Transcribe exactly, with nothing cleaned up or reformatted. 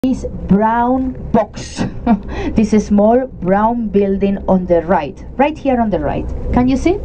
This brown box, this small brown building on the right, right here on the right. Can you see?